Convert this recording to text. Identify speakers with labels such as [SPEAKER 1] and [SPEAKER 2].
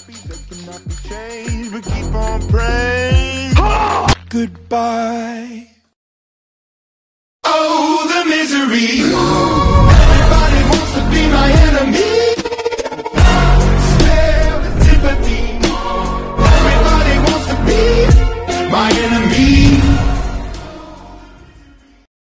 [SPEAKER 1] cannot be changed, but keep on praying. Goodbye. Oh, the misery.